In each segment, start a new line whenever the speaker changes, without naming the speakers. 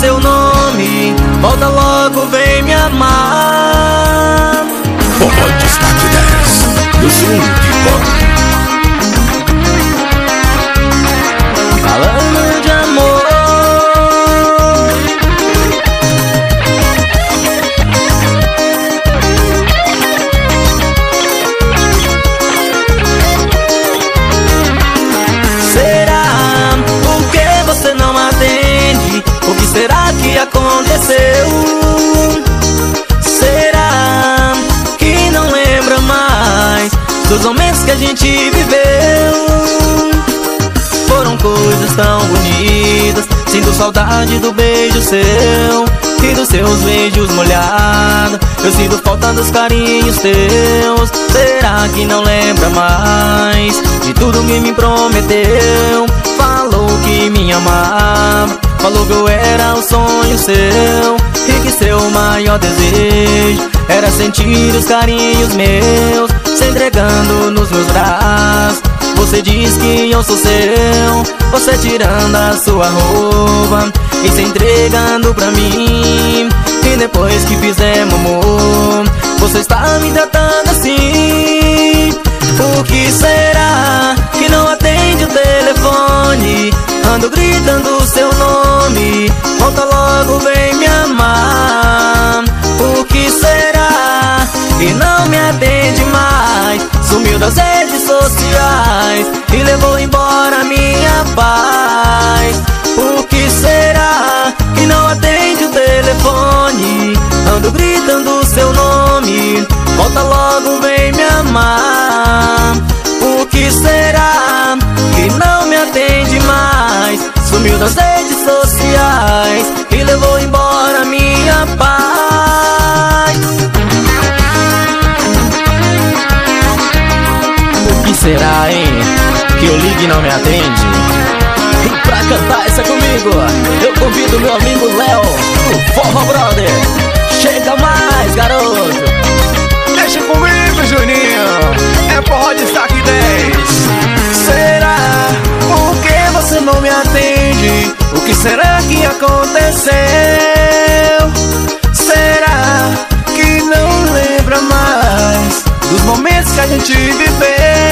seu nome, volta logo, vem me amar.
Forró Destaque 10 do Swing Pop.
Falando de amor, será? Por que você não atende? O que será que aconteceu? Será que não lembra mais dos momentos que a gente viveu? Foram coisas tão bonitas, sinto saudade do beijo seu e dos seus beijos molhados. Eu sinto falta dos carinhos teus. Será que não lembra mais de tudo que me prometeu? Falou que me amava, falou que eu era o sonho seu e que seu maior desejo era sentir os carinhos meus se entregando nos meus braços. Você diz que eu sou seu, você tirando a sua roupa e se entregando pra mim. E depois que fizemos amor, você está me tratando assim. Por que será que não atende o telefone? Ando gritando o seu nome, volta logo, vem me amar. Por que será que não me atende mais? Sumiu das redes sociais e levou embora minha paz. Por que será que não atende o telefone? Ando gritando o seu nome, volta logo, vem me amar. Por que será que não me atende mais? Sumiu das redes sociais e levou embora minha paz. Por que será, hein, que eu ligo e não me atende? E pra cantar essa comigo, eu convido meu amigo Léo, o Forró Brother. Chega mais, garoto.
Deixa comigo, Juninho, é Forró Destaque 10.
Será? Por que você não me atende? O que será que aconteceu? Será que não lembra mais dos momentos que a gente viveu?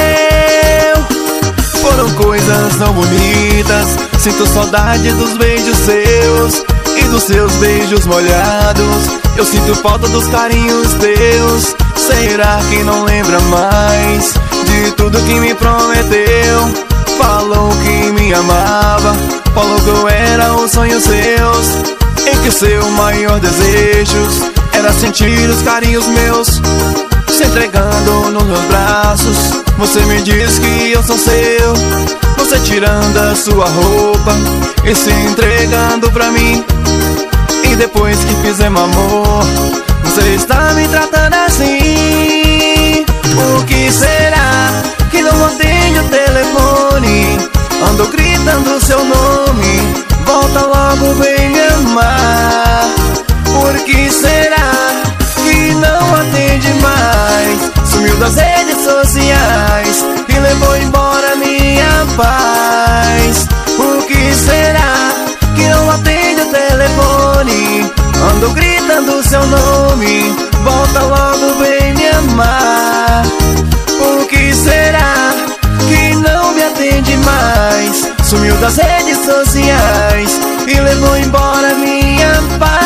Foram coisas tão bonitas, sinto saudade dos beijos seus e dos seus beijos molhados. Eu sinto falta dos carinhos teus. Será que não lembra mais de tudo que me prometeu? Falou que me amava, falou que eu era o sonho seus e que seu maior desejo era sentir os carinhos meus se entregando nos meus braços. Você me diz que eu sou seu, você tirando a sua roupa e se entregando pra mim. E depois que fizemos amor, você está me tratando assim. Por que será que não atende o telefone? Ando gritando seu nome, volta logo, vem me amar. Por que será que não atende mais? Sumiu das redes sociais e levou embora minha paz. Por que será que não atende o telefone? Ando gritando seu nome, volta logo, vem me amar. Por que será que não me atende mais? Sumiu das redes sociais e levou embora minha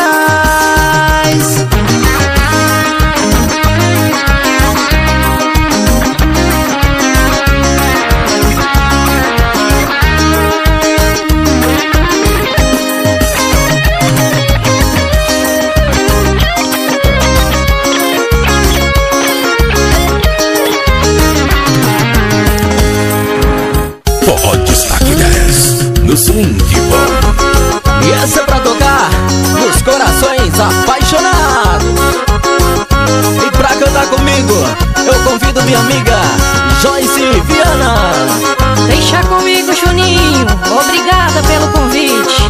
paz.
Forró Destaque 10 no Swing Pop.
E essa é pra tocar nos corações apaixonados. E pra cantar comigo, eu convido minha amiga Joyce Viana.
Deixa comigo, Juninho, obrigada pelo convite.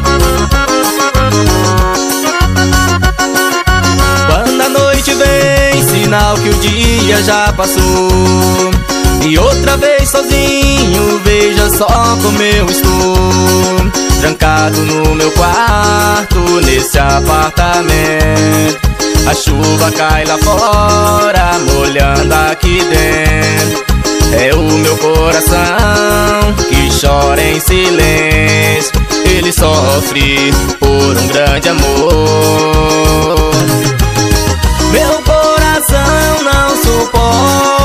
Quando a noite vem, sinal que o dia já passou. E outra vez sozinho, veja só como eu estou. trancado no meu quarto, nesse apartamento. A chuva cai lá fora, molhando aqui dentro. É o meu coração que chora em silêncio. Ele sofre por um grande amor. Meu coração não suporta